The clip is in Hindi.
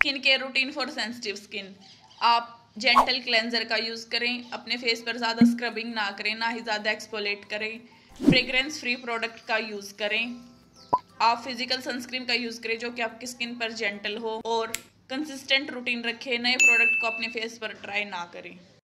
Skin care routine for sensitive skin. आप जेंटल क्लेंजर का यूज़ करें, अपने फेस पर ज़्यादा स्क्रबिंग ना करें, ना ही ज़्यादा एक्सफोलिएट करें। फ्रेग्रेंस फ्री प्रोडक्ट का यूज़ करें। आप फिजिकल सनस्क्रीन का यूज़ करें जो कि आपकी स्किन पर जेंटल हो, और कंसिस्टेंट रूटीन रखें। नए प्रोडक्ट को अपने फेस पर ट्राई ना करें।